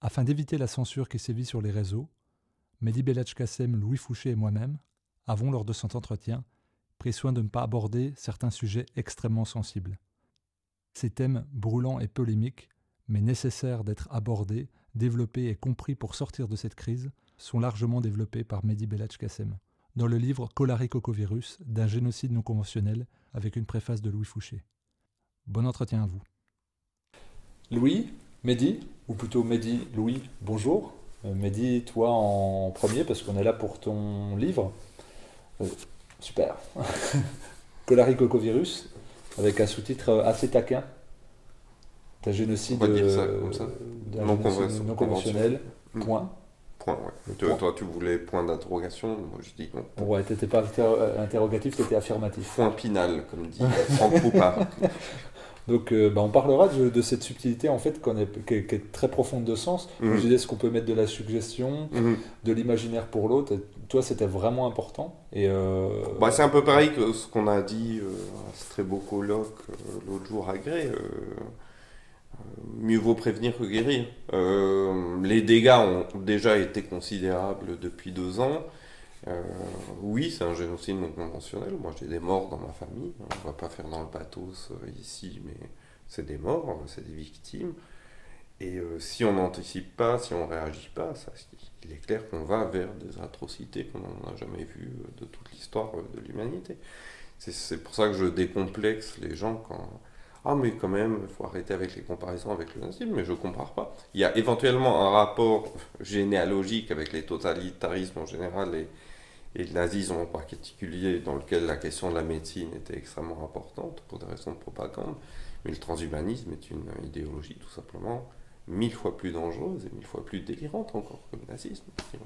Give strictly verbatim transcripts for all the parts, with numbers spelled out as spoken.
Afin d'éviter la censure qui sévit sur les réseaux, Mehdi Belhadj-Kassem, Louis Fouché et moi-même avons, lors de cet entretien, pris soin de ne pas aborder certains sujets extrêmement sensibles. Ces thèmes brûlants et polémiques, mais nécessaires d'être abordés, développés et compris pour sortir de cette crise, sont largement développés par Mehdi Belhadj-Kassem dans le livre Cholari-Cocovirus, d'un génocide non conventionnel, avec une préface de Louis Fouché. Bon entretien à vous. Louis, Mehdi, ou plutôt Mehdi, Louis, bonjour. Euh, Mehdi, toi en premier, parce qu'on est là pour ton livre. Euh, super. Cholari-Cocovirus, avec un sous-titre assez taquin. D'un génocide, On va dire ça comme ça. d'un Non, génocide conven- non conventionnel. Mmh. Point. Point, ouais. Le Tu- point. Toi, tu voulais point d'interrogation, moi je dis non. Ouais, t'étais pas inter- interrogatif, t'étais affirmatif. Point pinal, comme dit Franck Poupard. Donc, euh, bah, on parlera de, de cette subtilité en fait qu'on est- qui, est, qui est très profonde de sens. Mhm. Je disais, est-ce qu'on peut mettre de la suggestion, Mhm. de l'imaginaire pour l'autre. Et toi, c'était vraiment important. Et euh, Bah, c'est un peu pareil que ce qu'on a dit euh, à ce très beau colloque euh, l'autre jour à Grès. euh, euh, mieux vaut prévenir que guérir. Euh, les dégâts ont déjà été considérables depuis deux ans. Euh, oui, c'est un génocide non conventionnel. Moi, j'ai des morts dans ma famille. On va pas faire dans le pathos euh, ici, mais c'est des morts, c'est des victimes. Et euh, si on n'anticipe pas, si on ne réagit pas, ça, il est clair qu'on va vers des atrocités qu'on n'a jamais vues euh, de toute l'histoire euh, de l'humanité. C'est, c'est pour ça que je décomplexe les gens quand... Ah mais quand même, il faut arrêter avec les comparaisons avec le nazisme, mais je ne compare pas. Il y a éventuellement un rapport généalogique avec les totalitarismes en général et, et le nazisme en particulier, dans lequel la question de la médecine était extrêmement importante pour des raisons de propagande. Mais le transhumanisme est une idéologie tout simplement mille fois plus dangereuse et mille fois plus délirante encore que le nazisme.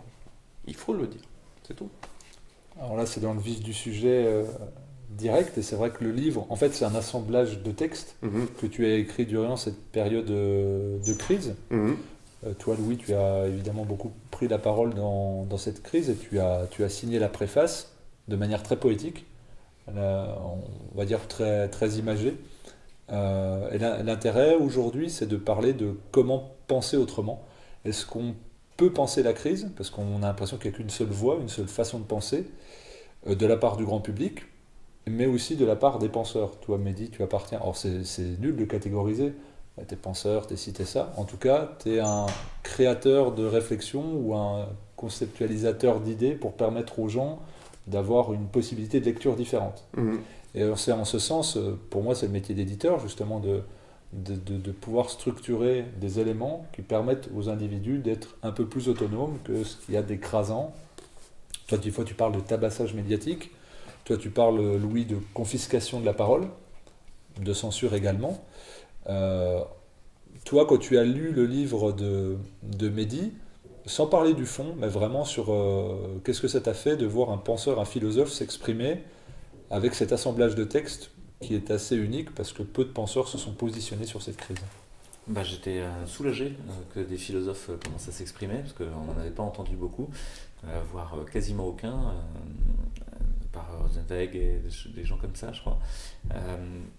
Il faut le dire, c'est tout. alors là, c'est dans le vif du sujet euh, direct. Et c'est vrai que le livre, en fait, c'est un assemblage de textes Mhm. que tu as écrit durant cette période euh, de crise. Mhm. Euh, toi, Louis, tu as évidemment beaucoup pris la parole dans, dans cette crise et tu as, tu as signé la préface de manière très poétique, là, on va dire très, très imagée. Euh, et l'in- l'intérêt aujourd'hui, c'est de parler de comment penser autrement. Est-ce qu'on peut penser la crise, parce qu'on a l'impression qu'il n'y a qu'une seule voie, une seule façon de penser, euh, de la part du grand public, mais aussi de la part des penseurs. Toi, Mehdi, tu appartiens. Alors, c'est c'est nul de catégoriser. Euh, T'es penseur, t'es ci, t'es ça. En tout cas, t'es un créateur de réflexion ou un conceptualisateur d'idées pour permettre aux gens d'avoir une possibilité de lecture différente. Mhm. Et alors, c'est en ce sens, euh, pour moi, c'est le métier d'éditeur, justement, de, de, de- de pouvoir structurer des éléments qui permettent aux individus d'être un peu plus autonomes que ce qu'il y a d'écrasant. Toi, des fois, tu parles de tabassage médiatique. Toi, tu parles, euh, Louis, de confiscation de la parole, de censure également. Euh, Toi, quand tu as lu le livre de, de Mehdi, sans parler du fond, mais vraiment sur euh, qu'est-ce que ça t'a fait de voir un penseur, un philosophe s'exprimer avec cet assemblage de textes qui est assez unique parce que peu de penseurs se sont positionnés sur cette crise. Bah, j'étais euh, soulagé euh, que des philosophes euh, commencent à s'exprimer, parce qu'on n'en avait pas entendu beaucoup, euh, voire euh, quasiment aucun, euh, euh, par Rosenweg et des, des gens comme ça, je crois. Euh,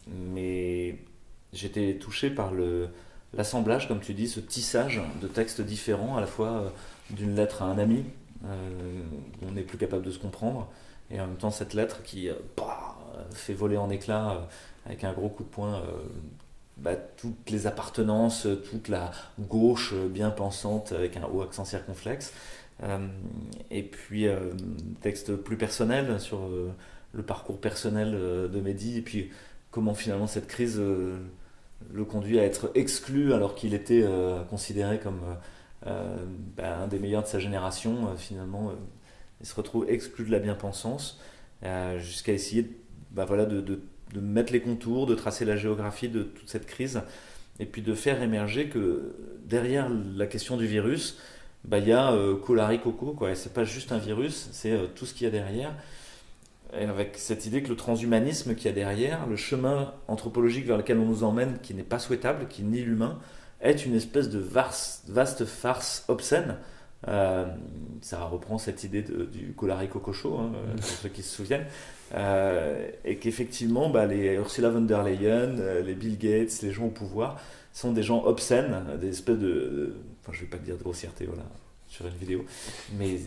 mais j'étais touché par le, l'assemblage, comme tu dis, ce tissage de textes différents, à la fois euh, d'une lettre à un ami, euh, où on n'est plus capable de se comprendre, et en même temps cette lettre qui euh, bah, fait voler en éclats euh, avec un gros coup de poing. Euh, bah, toutes les appartenances, toute la gauche bien pensante avec un haut accent circonflexe. Euh, et puis, euh, texte plus personnel sur euh, le parcours personnel euh, de Mehdi, et puis comment finalement cette crise euh, le conduit à être exclu alors qu'il était euh, considéré comme euh, bah, un des meilleurs de sa génération. Euh, finalement, euh, il se retrouve exclu de la bien-pensance, euh, jusqu'à essayer de, bah, voilà, de, de de mettre les contours, de tracer la géographie de toute cette crise, et puis de faire émerger que derrière la question du virus, bah, il y a euh, Cholari Coco, quoi. Et c'est pas juste un virus, c'est euh, tout ce qu'il y a derrière. Et avec cette idée que le transhumanisme qu'il y a derrière, le chemin anthropologique vers lequel on nous emmène, qui n'est pas souhaitable, qui nie l'humain, est une espèce de vaste, vaste farce obscène. Euh, ça reprend cette idée de, du Cholari Coco Show, hein, pour ceux qui se souviennent. Euh, et qu'effectivement, bah, les Ursula von der Leyen, euh, les Bill Gates, les gens au pouvoir sont des gens obscènes, des espèces de... de enfin, je vais pas te dire de grossièreté, voilà, sur une vidéo, mais...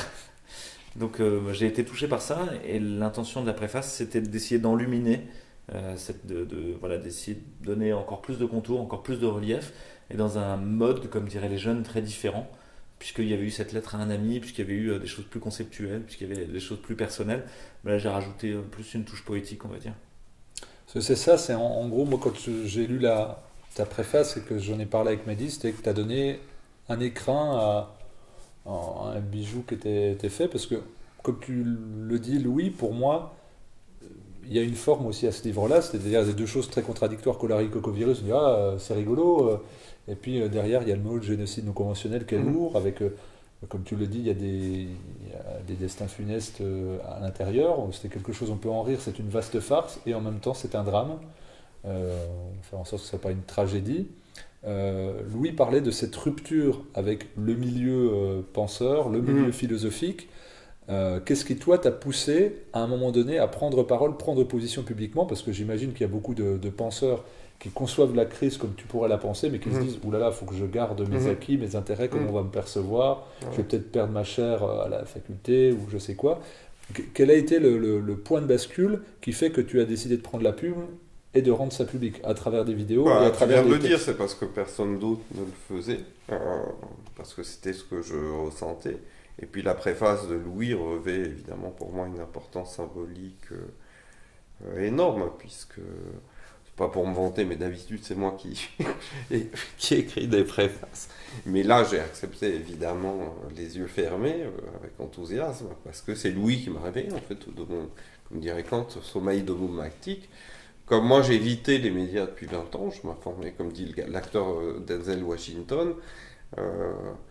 Donc euh, j'ai été touché par ça, et l'intention de la préface, c'était d'essayer d'enluminer, euh, cette- de, de- voilà, d'essayer de donner encore plus de contours, encore plus de relief, et dans un mode, comme diraient les jeunes, très différent, puisqu'il y avait eu cette lettre à un ami, puisqu'il y avait eu euh, des choses plus conceptuelles, puisqu'il y avait des choses plus personnelles. Mais là, j'ai rajouté euh, plus une touche poétique, on va dire. Parce que c'est ça, c'est en, en gros, moi quand je- j'ai lu la, ta préface et que j'en ai parlé avec Mehdi, c'était que tu as donné un écrin à, à un bijou qui était, était fait, parce que comme tu le dis, Louis, pour moi, il y a une forme aussi à ce livre-là, c'est-à-dire des deux choses très contradictoires, cholerae, cocovirus, on dit ah euh, c'est rigolo, euh, et puis euh, derrière il y a le mot de génocide non conventionnel qui est Mhm. lourd, avec, euh, comme tu le dis, il y a des, il y a des destins funestes euh, à l'intérieur, c'était quelque chose, on peut en rire, c'est une vaste farce, et en même temps c'est un drame, euh, on va faire en sorte que ce ne soit pas une tragédie. Euh, Louis parlait de cette rupture avec le milieu euh, penseur, le milieu Mhm. philosophique. Euh, Qu'est-ce qui, toi, t'a poussé à un moment donné à prendre parole, prendre position publiquement? Parce que j'imagine qu'il y a beaucoup de, de penseurs qui conçoivent la crise comme tu pourrais la penser, mais qui se Mhm. disent oulala, il faut que je garde mes Mhm. acquis, mes intérêts, comment Mhm. on va me percevoir, je vais Ouais. peut-être perdre ma chair euh, à la faculté ou je sais quoi. Que- Quel a été le, le- le point de bascule qui fait que tu as décidé de prendre la plume et de rendre ça public à travers des vidéos et Bah, à tu travers viens de des le dire, textes? c'est parce que personne d'autre ne le faisait, euh, parce que c'était ce que je ressentais. Et puis la préface de Louis revêt évidemment pour moi une importance symbolique euh, énorme, puisque c'est pas pour me vanter, mais d'habitude c'est moi qui, qui écrit des préfaces. Mais là j'ai accepté évidemment euh, les yeux fermés, euh, avec enthousiasme, parce que c'est Louis qui m'a réveillé en fait de mon, comme dirait Kant, sommeil dogmatique. Comme moi j'ai évité les médias depuis vingt ans, je m'informais, comme dit le gars- l'acteur euh, Denzel Washington, euh,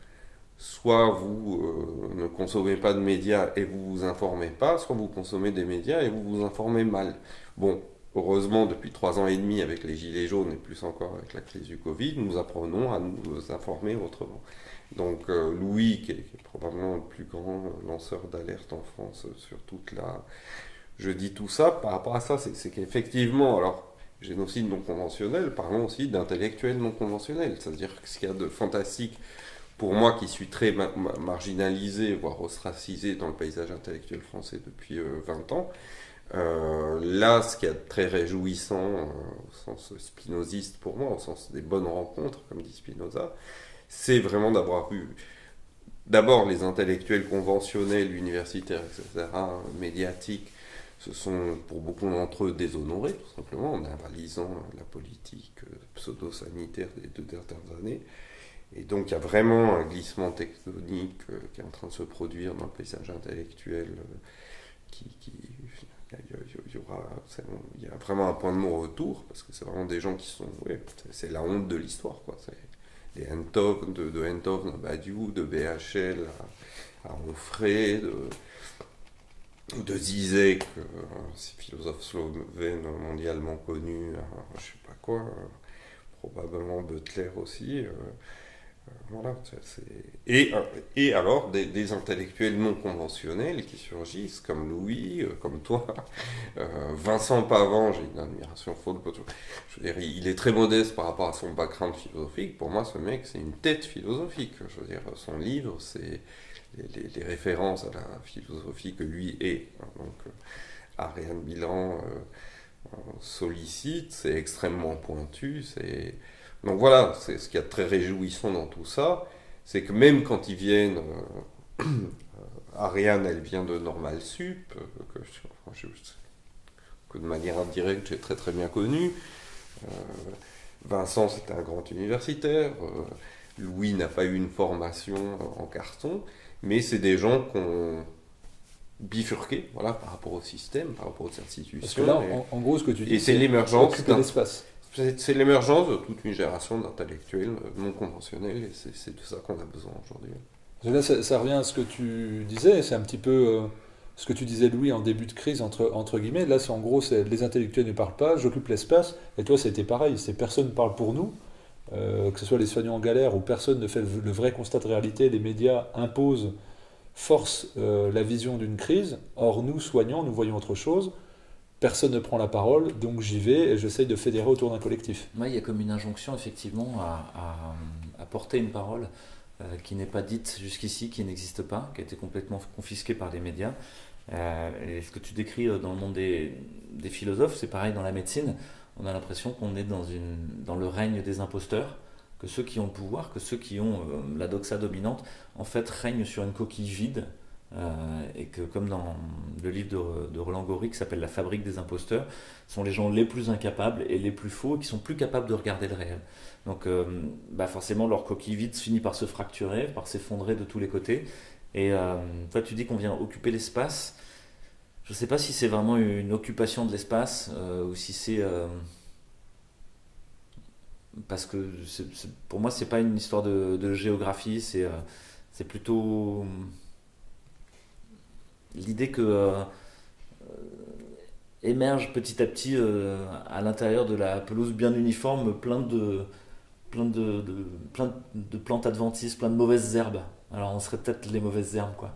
soit vous euh, ne consommez pas de médias et vous vous informez pas, soit vous consommez des médias et vous vous informez mal. Bon, heureusement, depuis trois ans et demi, avec les Gilets jaunes et plus encore avec la crise du Covid, nous apprenons à nous informer autrement. Donc euh, Louis, qui est, qui est probablement le plus grand lanceur d'alerte en France euh, sur toute la... Je dis tout ça par rapport à ça, c'est c'est qu'effectivement, alors, génocide non conventionnel, parlons aussi d'intellectuel non conventionnel, c'est-à-dire que ce qu'il y a de fantastique pour moi qui suis très ma- ma- marginalisé, voire ostracisé dans le paysage intellectuel français depuis euh, vingt ans, euh, là, ce qui est très réjouissant euh, au sens spinoziste pour moi, au sens des bonnes rencontres, comme dit Spinoza, c'est vraiment d'avoir eu d'abord les intellectuels conventionnels, universitaires, et cetera, médiatiques, se sont pour beaucoup d'entre eux déshonorés, tout simplement, en avalisant la politique euh, pseudo-sanitaire des deux dernières années. Et donc il y a vraiment un glissement tectonique euh, qui est en train de se produire dans le paysage intellectuel, euh, qui, qui- il y, a- il y aura, c'est- il y a vraiment un point de non-retour, parce que c'est vraiment des gens qui sont, ouais, c'est c'est la honte de l'histoire, quoi. C'est les Entov, de, de Entov à Badiou, de B H L à, à Onfray, de, de Zizek, euh, ces philosophes slovènes mondialement connus, à, je sais pas quoi, euh, probablement Butler aussi. euh, Voilà, c'est- c'est- Et, euh, et alors des, des intellectuels non conventionnels qui surgissent, comme Louis, euh, comme toi. Euh, Vincent Pavant, j'ai une admiration folle pour toi. Je veux dire, il il est très modeste par rapport à son background philosophique. Pour moi, ce mec, c'est une tête philosophique. Je veux dire, son livre, c'est les, les- les références à la philosophie que lui est. Donc, euh, Ariane Bilan euh, sollicite, c'est extrêmement pointu, c'est... Donc voilà, c'est ce qu'il y a de très réjouissant dans tout ça, c'est que même quand ils viennent, euh, Ariane, elle vient de Normal Sup, euh, que, je- enfin, je- que de manière indirecte j'ai très très bien connu. Euh, Vincent, c'est un grand universitaire. euh, Louis n'a pas eu une formation euh, en carton, mais c'est des gens qui ont bifurqué, voilà, par rapport au système, par rapport aux Parce que institutions. là, et en, en gros, ce que tu dis, et c'est l'émergence occuper d'un- l'espace. c'est c'est l'émergence de toute une génération d'intellectuels euh, non conventionnels, et c'est c'est de ça qu'on a besoin aujourd'hui. Parce que là, ça, ça revient à ce que tu disais, c'est un petit peu euh, ce que tu disais, Louis, en début de crise, entre, entre guillemets. Là, c'est en gros, c'est les intellectuels ne parlent pas, j'occupe l'espace, et toi, c'était pareil, c'est personne ne parle pour nous, euh, que ce soit les soignants en galère, où personne ne fait le, le vrai constat de réalité, les médias imposent, forcent euh, la vision d'une crise, or nous, soignants, nous voyons autre chose. personne ne prend la parole, donc j'y vais et j'essaye de fédérer autour d'un collectif. Ouais, il y a comme une injonction effectivement à, à, à porter une parole euh, qui n'est pas dite jusqu'ici, qui n'existe pas, qui a été complètement confisquée par les médias. Euh, et ce que tu décris dans le monde des, des philosophes, c'est pareil dans la médecine. On a l'impression qu'on est dans, une, dans le règne des imposteurs, que ceux qui ont le pouvoir, que ceux qui ont euh, la doxa dominante, en fait règnent sur une coquille vide. Euh, et que comme dans le livre de, de Roland Gori qui s'appelle La fabrique des imposteurs, sont les gens les plus incapables et les plus faux et qui sont plus capables de regarder le réel. Donc euh, bah forcément leur coquille vide finit par se fracturer, par s'effondrer de tous les côtés. Et euh, toi tu dis qu'on vient occuper l'espace. Je ne sais pas si c'est vraiment une occupation de l'espace euh, ou si c'est euh, parce que c'est, c'est, pour moi c'est pas une histoire de, de géographie, c'est, euh, c'est plutôt l'idée que euh, émerge petit à petit euh, à l'intérieur de la pelouse bien uniforme plein de, plein de, de, plein de plantes adventices, plein de mauvaises herbes. Alors on serait peut-être les mauvaises herbes, quoi.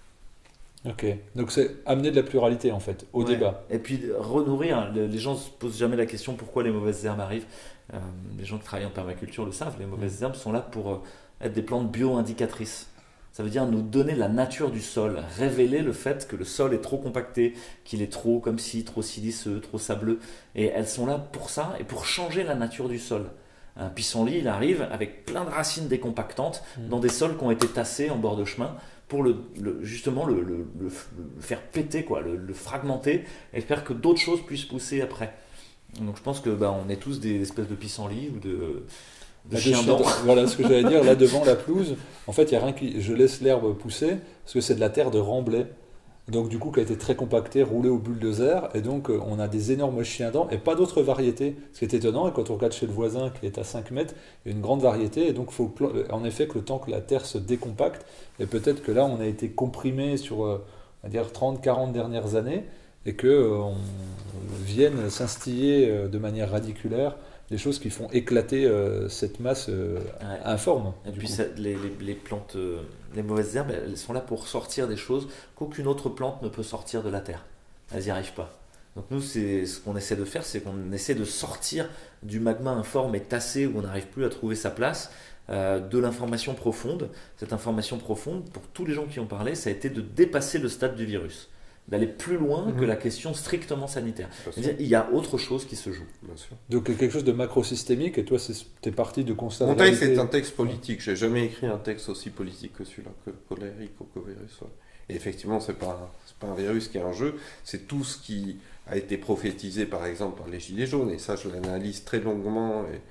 Ok, donc c'est amener de la pluralité en fait, au Ouais. débat. Et puis renourrir, les gens se posent jamais la question pourquoi les mauvaises herbes arrivent. Euh, les gens qui travaillent en permaculture le savent, les mauvaises herbes sont là pour être des plantes bio-indicatrices. Ça veut dire nous donner la nature du sol, révéler le fait que le sol est trop compacté, qu'il est trop comme si, trop siliceux, trop sableux. Et elles sont là pour ça et pour changer la nature du sol. Un pissenlit, il arrive avec plein de racines décompactantes Mmh. dans des sols qui ont été tassés en bord de chemin pour le, le- justement le, le- le- le faire péter, quoi, le, le fragmenter et faire que d'autres choses puissent pousser après. Donc je pense que bah, on est tous des espèces de pissenlits ou de, de Là, de chiens chien dents. dent. Voilà ce que j'allais dire, là devant la pelouse, en fait il y a rien qui... Je laisse l'herbe pousser, parce que c'est de la terre de remblai, donc du coup qui a été très compactée, roulée au bulldozer, et donc euh, on a des énormes chiens dents, et pas d'autres variétés, ce qui est étonnant, et quand on regarde chez le voisin qui est à cinq mètres, il y a une grande variété, et donc il faut pla- en effet que le temps que la terre se décompacte, et peut-être que là on a été comprimé sur, euh, on va dire, trente quarante dernières années, et que euh, on vienne s'instiller euh, de manière radiculaire des choses qui font éclater euh, cette masse euh, Ouais. informe. Et du puis coup. ça- les, les- les plantes, euh, les mauvaises herbes, elles sont là pour sortir des choses qu'aucune autre plante ne peut sortir de la terre. Elles n'y arrivent pas. Donc nous, c'est, ce qu'on essaie de faire, c'est qu'on essaie de sortir du magma informe et tassé où on n'arrive plus à trouver sa place, euh, de l'information profonde. Cette information profonde, pour tous les gens qui ont parlé, ça a été de dépasser le stade du virus, d'aller plus loin Mhm. que la question strictement sanitaire. Bien sûr. C'est-à-dire, il y a autre chose qui se joue. Bien sûr. Donc quelque chose de macro-systémique, et toi, tu es parti de constat de Mon texte réalité. est un texte politique. J'ai jamais écrit un texte aussi politique que celui-là, que Coléric ou Covirus. Ouais. Et effectivement, c'est pas c'est pas un virus qui est en jeu. C'est tout ce qui a été prophétisé, par exemple, par les Gilets jaunes. Et ça, je l'analyse très longuement. Et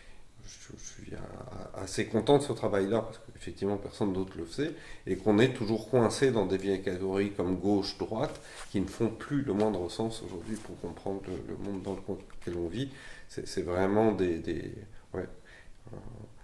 je, je suis a- assez content de ce travail-là parce qu'effectivement, personne d'autre le faisait. Et qu'on est toujours coincé dans des vieilles catégories comme gauche, droite, qui ne font plus le moindre sens aujourd'hui pour comprendre le, le monde dans lequel on vit. C'est c'est vraiment des, des ouais. Euh,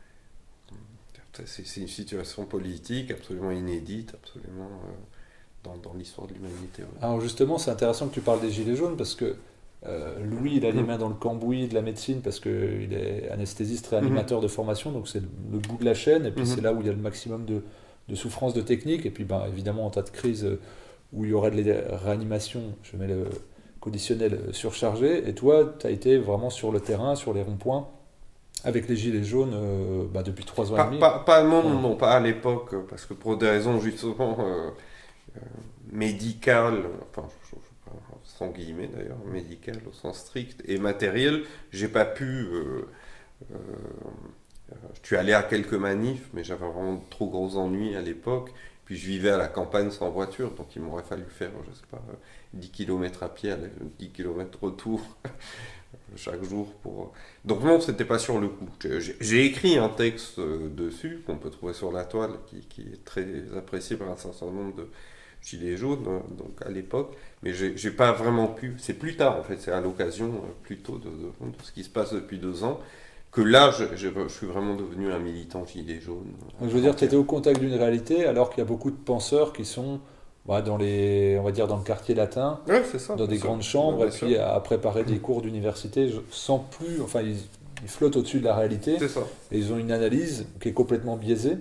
C'est c'est une situation politique absolument inédite, absolument euh, dans, dans l'histoire de l'humanité. Ouais. Alors justement, c'est intéressant que tu parles des Gilets jaunes, parce que euh, Louis, il a les Mhm. mains dans le cambouis de la médecine, parce qu'il est anesthésiste réanimateur de formation, donc c'est le, le bout de la chaîne, et puis Mhm. c'est là où il y a le maximum de, de souffrance de technique, et puis ben, évidemment en tas de crise euh, où il y aurait de la réanimation, je mets le conditionnel euh, surchargé, et toi, tu as été vraiment sur le terrain, sur les ronds-points, avec les Gilets jaunes euh, bah, depuis trois ans et Pas, demi. pas, pas, non, Ouais. non, pas à l'époque, parce que pour des raisons justement euh, euh, médicales, enfin, je, je- je- sans guillemets d'ailleurs, médicales au sens strict, et matérielles, j'ai pas pu. Euh, euh, euh, je suis allé à quelques manifs, mais j'avais vraiment de trop gros ennuis à l'époque. Puis je vivais à la campagne sans voiture, donc il m'aurait fallu faire, je sais pas, dix kilomètres à pied, aller- dix kilomètres retour chaque jour pour. Donc non, c'était pas sur le coup. J'ai- J'ai écrit un texte euh, dessus qu'on peut trouver sur la toile, qui, qui est très apprécié par un certain nombre de gilets jaunes, euh, donc à l'époque, mais j'ai j'ai pas vraiment pu. C'est plus tard en fait, c'est à l'occasion euh, plutôt de, de, de ce qui se passe depuis deux ans que là, je, je, je suis vraiment devenu un militant gilet jaune. Je veux dire, tu étais au contact d'une réalité, alors qu'il y a beaucoup de penseurs qui sont bah, dans les, on va dire, dans le quartier latin, Ouais, c'est ça. dans des bien grandes sûr. chambres, Ouais, et bien puis sûr. à préparer des cours d'université je- sans plus, enfin ils, ils flottent au-dessus de la réalité, C'est ça. et ils ont une analyse qui est complètement biaisée,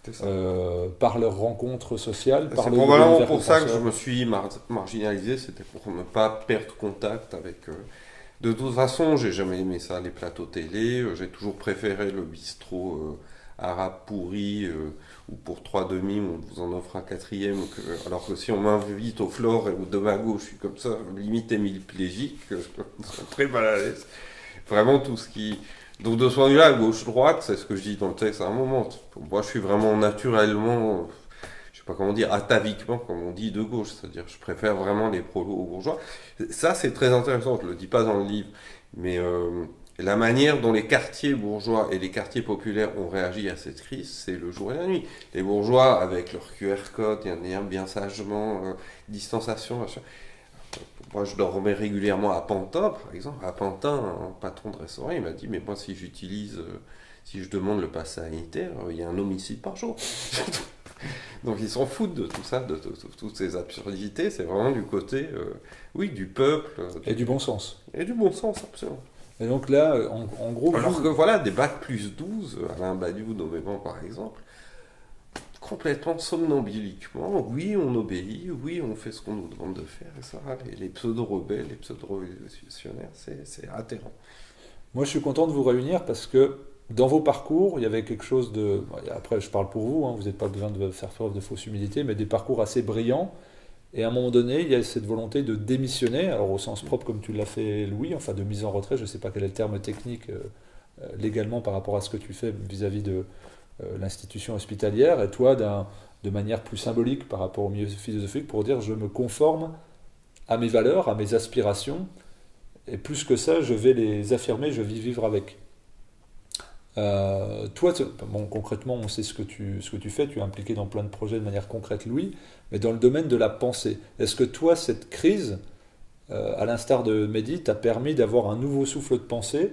euh, par leurs rencontres sociales. C'est probablement pour ça que je me suis mar marginalisé, c'était pour ne pas perdre contact avec... Euh... De toute façon, j'ai jamais aimé ça, les plateaux télé, euh, j'ai toujours préféré le bistrot euh, arabe pourri, euh, où pour trois demi, on vous en offre un quatrième, que, alors que si on m'invite au Flore et au Domago, je suis comme ça, limite hémiplégique, je suis très mal à l'aise. Vraiment tout ce qui... Donc de ce point de vue-là, gauche-droite, c'est ce que je dis dans le texte à un moment. Moi, je suis vraiment naturellement, je sais pas comment dire, ataviquement, comme on dit, de gauche. C'est-à-dire, je préfère vraiment les prolos aux bourgeois. Ça, c'est très intéressant, je le dis pas dans le livre, mais euh, la manière dont les quartiers bourgeois et les quartiers populaires ont réagi à cette crise, c'est le jour et la nuit. Les bourgeois, avec leur Q R code, il y en a bien sagement, euh, distanciation, machin. Moi, je dormais régulièrement à Pantin, par exemple. À Pantin, un patron de restaurant, il m'a dit, mais moi, si j'utilise, euh, si je demande le pass sanitaire, euh, il y a un homicide par jour. Donc, ils s'en foutent de tout ça, de, de, de, de toutes ces absurdités. C'est vraiment du côté, euh, oui, du peuple. Euh, du... Et du bon sens. Et du bon sens, absolument. Et donc là, en, en gros... Alors vous... que voilà, des bacs plus douze, Alain Badiou, nommément, par exemple, complètement somnambuliquement, oui, on obéit, oui, on fait ce qu'on nous demande de faire, et ça, les, les pseudo-rebelles, les pseudo-révolutionnaires, c'est atterrant. Moi, je suis content de vous réunir parce que dans vos parcours, il y avait quelque chose de... Après, je parle pour vous, hein, vous n'êtes pas besoin de faire preuve de fausse humilité, mais des parcours assez brillants. Et à un moment donné, il y a cette volonté de démissionner, alors au sens propre comme tu l'as fait Louis, enfin de mise en retrait, je ne sais pas quel est le terme technique euh, légalement par rapport à ce que tu fais vis-à-vis de... Euh, l'institution hospitalière, et toi de manière plus symbolique par rapport au milieu philosophique pour dire je me conforme à mes valeurs, à mes aspirations, et plus que ça je vais les affirmer, je vais vivre avec. Euh, toi, bon, concrètement on sait ce que, tu, ce que tu fais, tu es impliqué dans plein de projets de manière concrète Louis, mais dans le domaine de la pensée, est-ce que toi cette crise, euh, à l'instar de Mehdi, t'a permis d'avoir un nouveau souffle de pensée?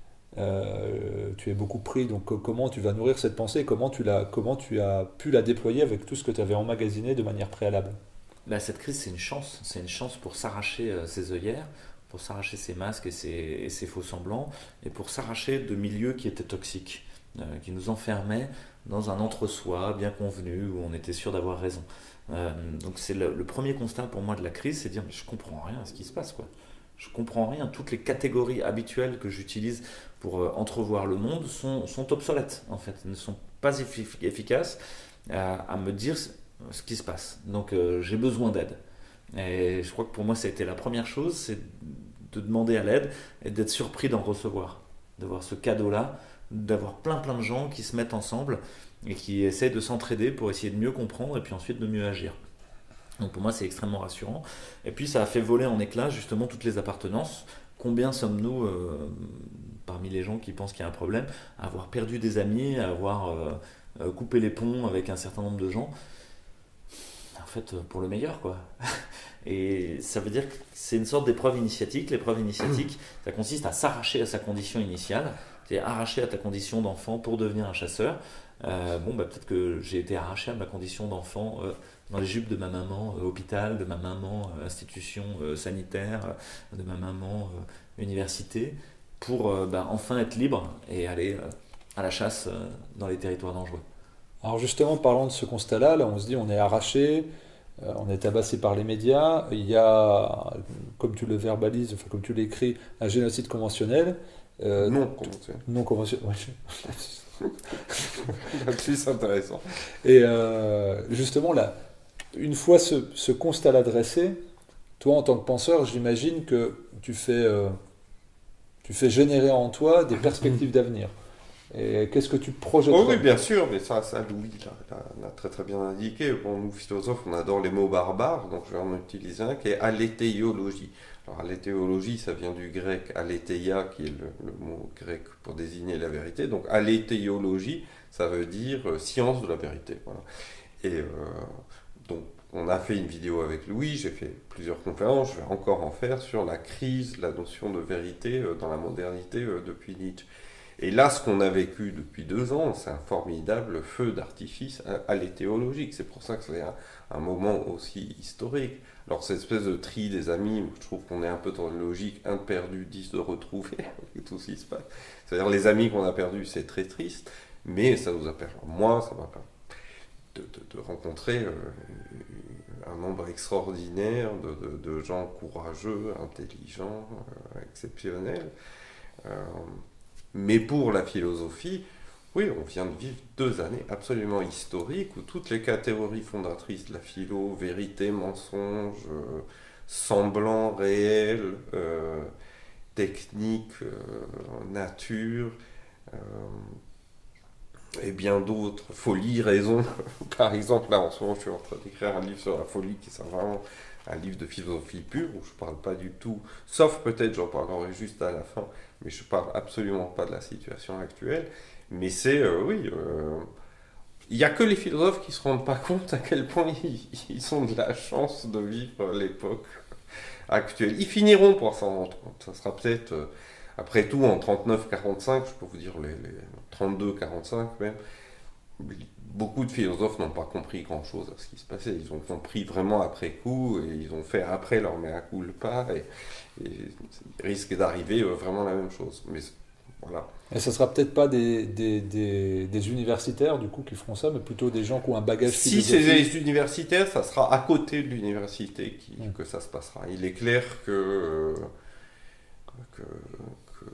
Euh, tu es beaucoup pris, donc comment tu vas nourrir cette pensée, comment tu, l'as, comment tu as pu la déployer avec tout ce que tu avais emmagasiné de manière préalable? Bah, cette crise, c'est une chance, c'est une chance pour s'arracher euh, ses œillères, pour s'arracher ses masques et ses, et ses faux semblants, et pour s'arracher de milieux qui étaient toxiques, euh, qui nous enfermaient dans un entre-soi bien convenu où on était sûr d'avoir raison. Euh, donc c'est le, le premier constat pour moi de la crise, c'est de dire mais je comprends rien à ce qui se passe, quoi. Je comprends rien. Toutes les catégories habituelles que j'utilise pour euh, entrevoir le monde sont, sont obsolètes, en fait. Elles ne sont pas effi- efficaces à, à me dire ce, ce qui se passe. Donc, euh, j'ai besoin d'aide. Et je crois que pour moi, ça a été la première chose, c'est de demander à l'aide et d'être surpris d'en recevoir. De voir ce cadeau-là, d'avoir plein plein de gens qui se mettent ensemble et qui essaient de s'entraider pour essayer de mieux comprendre et puis ensuite de mieux agir. Donc pour moi, c'est extrêmement rassurant. Et puis, ça a fait voler en éclats justement toutes les appartenances. Combien sommes-nous, euh, parmi les gens qui pensent qu'il y a un problème, à avoir perdu des amis, à avoir euh, coupé les ponts avec un certain nombre de gens? En fait, pour le meilleur, quoi. Et ça veut dire que c'est une sorte d'épreuve initiatique. L'épreuve initiatique, ça consiste à s'arracher à sa condition initiale, c'est arracher à ta condition d'enfant pour devenir un chasseur. Euh, bon, bah, peut-être que j'ai été arraché à ma condition d'enfant euh, dans les jupes de ma maman euh, hôpital, de ma maman euh, institution euh, sanitaire, euh, de ma maman euh, université, pour euh, bah, enfin être libre et aller euh, à la chasse euh, dans les territoires dangereux. Alors justement, parlant de ce constat-là, là on se dit on est arraché, euh, on est tabassé par les médias, il y a, comme tu le verbalises, enfin comme tu l'écris, un génocide conventionnel. Euh, non conventionnel. Non conventionnel, ouais. Là-dessus, c'est intéressant. Et euh, justement, là, une fois ce, ce constat-là dressé, toi, en tant que penseur, j'imagine que tu fais, euh, tu fais générer en toi des perspectives d'avenir. Et qu'est-ce que tu projettes? Oh oui, bien sûr, mais ça, ça Louis l'a très très bien indiqué. Bon, nous, philosophes, on adore les mots barbares, donc je vais en utiliser un qui est aléthéologie. Alors, aléthéologie, ça vient du grec alétheia, qui est le, le mot grec pour désigner la vérité. Donc, aléthéologie, ça veut dire euh, science de la vérité. Voilà. Et euh, donc, on a fait une vidéo avec Louis, j'ai fait plusieurs conférences, je vais encore en faire sur la crise, la notion de vérité euh, dans la modernité euh, depuis Nietzsche. Et là, ce qu'on a vécu depuis deux ans, c'est un formidable feu d'artifice aléthéologique. C'est pour ça que c'est un, un moment aussi historique. Alors, cette espèce de tri des amis, je trouve qu'on est un peu dans une logique un de perdu, dix de retrouvé, avec tout ce qui se passe. C'est-à-dire, les amis qu'on a perdus, c'est très triste, mais ça nous a perdu. Moi, ça m'a pas. de, de, de rencontrer euh, un nombre extraordinaire de, de, de gens courageux, intelligents, euh, exceptionnels. Euh, mais pour la philosophie, oui, on vient de vivre deux années absolument historiques où toutes les catégories fondatrices de la philo, vérité, mensonge, euh, semblant, réel, euh, technique, euh, nature, euh, et bien d'autres, folie, raison. Par exemple, là en ce moment, je suis en train d'écrire un livre sur la folie qui est vraiment un livre de philosophie pure où je ne parle pas du tout, sauf peut-être j'en parlerai juste à la fin, mais je ne parle absolument pas de la situation actuelle. Mais c'est, euh, oui, euh, il n'y a que les philosophes qui ne se rendent pas compte à quel point ils, ils ont de la chance de vivre l'époque actuelle. Ils finiront pour s'en rendre compte. Ça sera peut-être, euh, après tout, en trente-neuf quarante-cinq, je peux vous dire les, les trente-deux quarante-cinq même, beaucoup de philosophes n'ont pas compris grand-chose à ce qui se passait. Ils ont compris vraiment après coup, et ils ont fait après leur mea culpa, et, et il risque d'arriver vraiment la même chose. Mais voilà. Et ce ne sera peut-être pas des, des, des, des universitaires du coup qui feront ça, mais plutôt des gens qui ont un bagage si philosophique. Si c'est les universitaires, ça sera à côté de l'université qui, mmh. que ça se passera. Il est clair que, que, que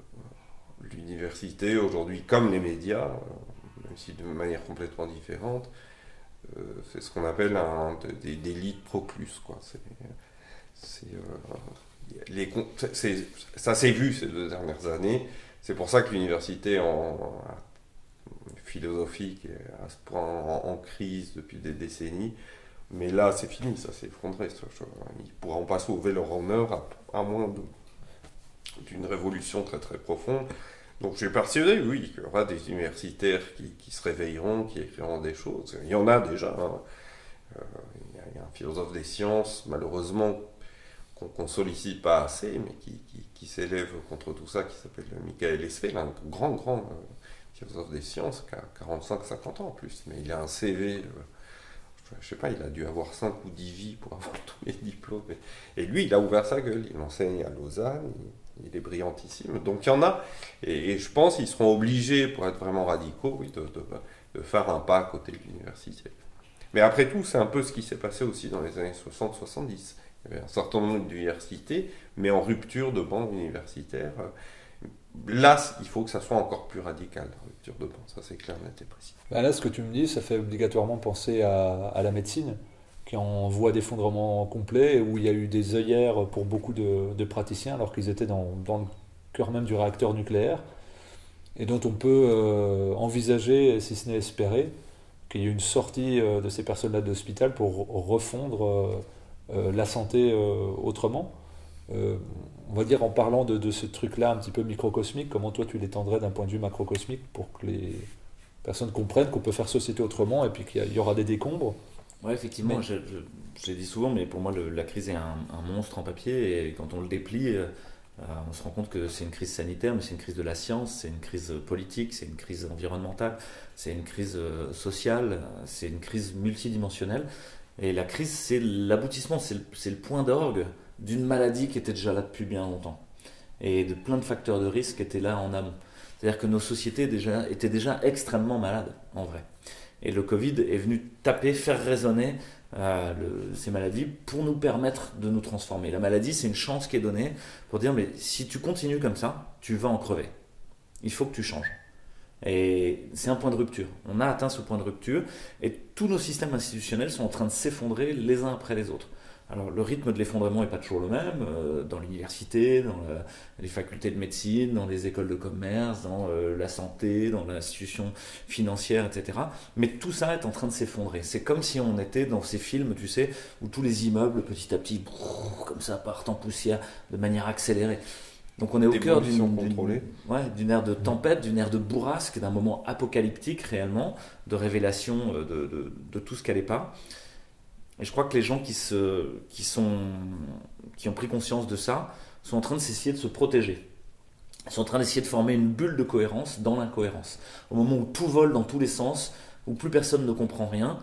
l'université aujourd'hui, comme les médias, même si de manière complètement différente, euh, c'est ce qu'on appelle un, des, des lits de Proclus, quoi. C'est, c'est, euh, les, c'est, ça s'est vu ces deux dernières années. C'est pour ça que l'université en, en philosophique est à ce point en, en crise depuis des décennies. Mais là, c'est fini, ça s'est effondré. Ils ne pourront pas sauver leur honneur à, à moins de, d'une révolution très très profonde. Donc je suis persuadé, oui, qu'il y aura des universitaires qui, qui se réveilleront, qui écriront des choses. Il y en a déjà. Hein. Euh, il y a un philosophe des sciences, malheureusement, qu'on ne sollicite pas assez, mais qui, qui, qui s'élève contre tout ça, qui s'appelle Michael Esfeld, un grand, grand euh, philosophe des sciences, qui a quarante-cinq cinquante ans en plus. Mais il a un C V, euh, je ne sais pas, il a dû avoir cinq ou dix vies pour avoir tous les diplômes. Et, et lui, il a ouvert sa gueule. Il enseigne à Lausanne, il, il est brillantissime. Donc il y en a, et, et je pense qu'ils seront obligés, pour être vraiment radicaux, oui, de, de, de faire un pas à côté de l'université. Mais après tout, c'est un peu ce qui s'est passé aussi dans les années soixante soixante-dix. Il y avait un certain nombre d'universités, mais en rupture de banc universitaire. Là, il faut que ça soit encore plus radical, la rupture de banc, ça c'est clair, net et précis. Ben là, ce que tu me dis, ça fait obligatoirement penser à, à la médecine, qui est en voie d'effondrement complet, où il y a eu des œillères pour beaucoup de, de praticiens, alors qu'ils étaient dans, dans le cœur même du réacteur nucléaire, et dont on peut euh, envisager, si ce n'est espérer, qu'il y ait une sortie euh, de ces personnes-là de l'hôpital pour refondre euh, euh, la santé euh, autrement. Euh, on va dire en parlant de, de ce truc-là un petit peu microcosmique, comment toi tu l'étendrais d'un point de vue macrocosmique pour que les personnes comprennent qu'on peut faire société autrement et puis qu'il y aura des décombres. Oui, effectivement, mais... je, je, je l'ai dit souvent, mais pour moi le, la crise est un, un monstre en papier et quand on le déplie, euh, on se rend compte que c'est une crise sanitaire, mais c'est une crise de la science, c'est une crise politique, c'est une crise environnementale, c'est une crise euh, sociale, c'est une crise multidimensionnelle. Et la crise, c'est l'aboutissement, c'est le, c'est le point d'orgue d'une maladie qui était déjà là depuis bien longtemps et de plein de facteurs de risque qui étaient là en amont. C'est-à-dire que nos sociétés déjà, étaient déjà extrêmement malades, en vrai. Et le Covid est venu taper, faire résonner euh, le, ces maladies pour nous permettre de nous transformer. La maladie, c'est une chance qui est donnée pour dire, mais si tu continues comme ça, tu vas en crever. Il faut que tu changes. Et c'est un point de rupture. On a atteint ce point de rupture et tous nos systèmes institutionnels sont en train de s'effondrer les uns après les autres. Alors le rythme de l'effondrement n'est pas toujours le même euh, dans l'université, dans la, les facultés de médecine, dans les écoles de commerce, dans euh, la santé, dans l'institution financière, et cetera. Mais tout ça est en train de s'effondrer. C'est comme si on était dans ces films, tu sais, où tous les immeubles petit à petit, brrr, comme ça, partent en poussière de manière accélérée. Donc on est au cœur d'une, d'une, ouais, d'une ère de tempête, d'une ère de bourrasque, d'un moment apocalyptique réellement, de révélation de, de, de tout ce qu'elle n'est pas. Et je crois que les gens qui, se, qui, sont, qui ont pris conscience de ça sont en train d'essayer de se protéger. Ils sont en train d'essayer de former une bulle de cohérence dans l'incohérence. Au moment où tout vole dans tous les sens, où plus personne ne comprend rien,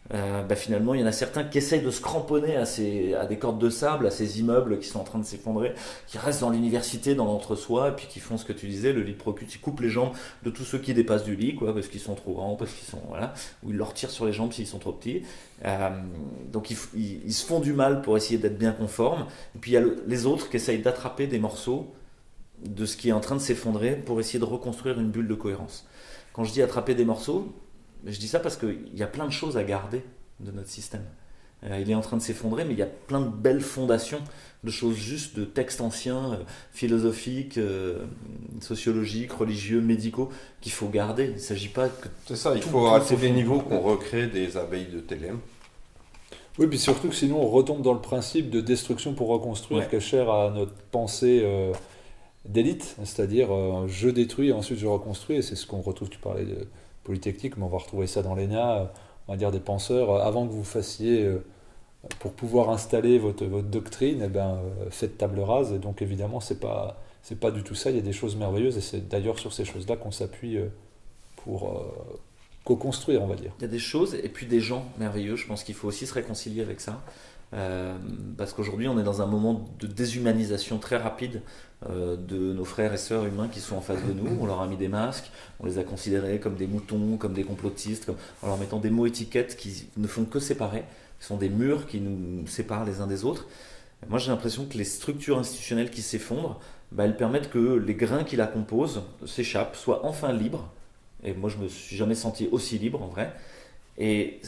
euh, bah finalement il y en a certains qui essayent de se cramponner à, ces, à des cordes de sable, à ces immeubles qui sont en train de s'effondrer, qui restent dans l'université, dans l'entre-soi, et puis qui font ce que tu disais, le lit de procute, ils coupent les jambes de tous ceux qui dépassent du lit, quoi, parce qu'ils sont trop grands, parce qu'ils sont, voilà, ou ils leur tirent sur les jambes s'ils sont trop petits. Euh, donc ils, ils, ils se font du mal pour essayer d'être bien conformes, et puis il y a le, les autres qui essayent d'attraper des morceaux de ce qui est en train de s'effondrer pour essayer de reconstruire une bulle de cohérence. Quand je dis attraper des morceaux, je dis ça parce qu'il y a plein de choses à garder de notre système. Euh, il est en train de s'effondrer, mais il y a plein de belles fondations, de choses justes, de textes anciens, euh, philosophiques, euh, sociologiques, religieux, médicaux, qu'il faut garder. Il ne s'agit pas que... C'est ça, il tout, faut tout à tous les niveaux qu'on recrée des abeilles de Thélème. Oui, puis surtout que sinon on retombe dans le principe de destruction pour reconstruire, Ouais. qui est cher à notre pensée euh, d'élite, c'est-à-dire euh, je détruis et ensuite je reconstruis, et c'est ce qu'on retrouve, tu parlais de Polytechnique, mais on va retrouver ça dans l'E N A, euh, on va dire des penseurs, euh, avant que vous fassiez, euh, pour pouvoir installer votre, votre doctrine, eh ben, euh, faites table rase, et donc évidemment c'est pas, c'est pas du tout ça, il y a des choses merveilleuses, et c'est d'ailleurs sur ces choses-là qu'on s'appuie euh, pour euh, co-construire, on va dire. Il y a des choses et puis des gens merveilleux. Je pense qu'il faut aussi se réconcilier avec ça. Euh, parce qu'aujourd'hui, on est dans un moment de déshumanisation très rapide euh, de nos frères et sœurs humains qui sont en face de nous. On leur a mis des masques, on les a considérés comme des moutons, comme des complotistes, comme, en leur mettant des mots étiquettes qui ne font que séparer. Ce sont des murs qui nous séparent les uns des autres. Moi, j'ai l'impression que les structures institutionnelles qui s'effondrent, bah, elles permettent que les grains qui la composent s'échappent, soient enfin libres. Et moi, je me suis jamais senti aussi libre en vrai. Et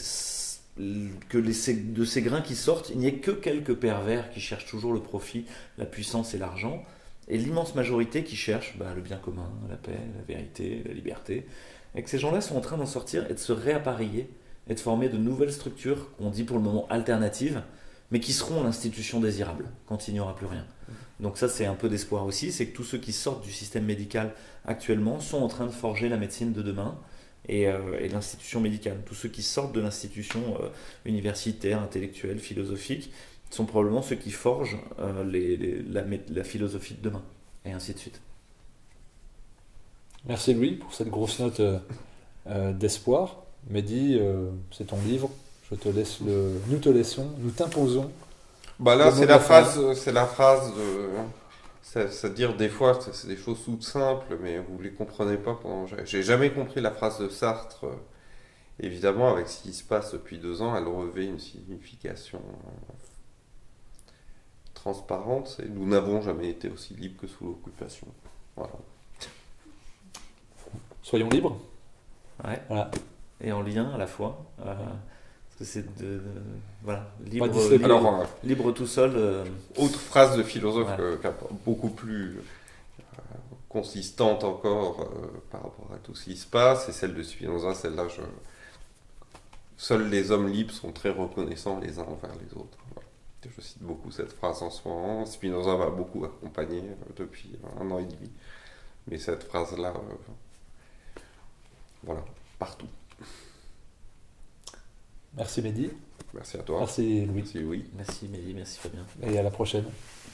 que les, de ces grains qui sortent, il n'y ait que quelques pervers qui cherchent toujours le profit, la puissance et l'argent, et l'immense majorité qui cherche bah, le bien commun, la paix, la vérité, la liberté. Et que ces gens-là sont en train d'en sortir et de se réappareiller et de former de nouvelles structures qu'on dit pour le moment alternatives, mais qui seront l'institution désirable quand il n'y aura plus rien. Donc ça, c'est un peu d'espoir aussi, c'est que tous ceux qui sortent du système médical actuellement sont en train de forger la médecine de demain et, euh, et l'institution médicale. Tous ceux qui sortent de l'institution euh, universitaire, intellectuelle, philosophique, sont probablement ceux qui forgent euh, les, les, la, la philosophie de demain, et ainsi de suite. Merci Louis pour cette grosse note euh, euh, d'espoir. Mehdi, euh, c'est ton livre, je te laisse le... nous te laissons, nous t'imposons. Bah là, c'est la phrase, c'est la phrase de... C'est-à-dire, des fois, c'est des choses toutes simples, mais vous ne les comprenez pas. Pendant... J'ai jamais compris la phrase de Sartre. Évidemment, avec ce qui se passe depuis deux ans, elle revêt une signification transparente. Et nous n'avons jamais été aussi libres que sous l'occupation. Voilà. Soyons libres. Ouais. Voilà. Et en lien à la fois. Euh, parce que c'est de, de. Voilà. Libre, libre, Alors, euh, libre tout seul. Euh, autre phrase de philosophe ouais. euh, beaucoup plus euh, consistante encore euh, par rapport à tout ce qui se passe, c'est celle de Spinoza. Celle-là, je... seuls les hommes libres sont très reconnaissants les uns envers les autres. Voilà. Je cite beaucoup cette phrase en ce moment. Spinoza m'a beaucoup accompagné euh, depuis un an et demi. Mais cette phrase-là, euh, voilà, partout. Merci Mehdi. Merci à toi. Merci Louis. Merci, oui. Merci Mehdi, merci Fabien. Et à la prochaine.